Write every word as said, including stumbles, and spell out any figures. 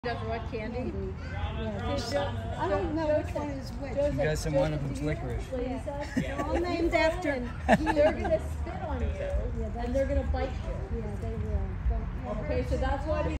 Does what candy? Yeah, so, I don't know which one is which. You guys, and one of them's licorice. Yeah. They're all named after. They're gonna spit on you, and they're gonna bite you. Yeah, they will. Okay, so that's why we.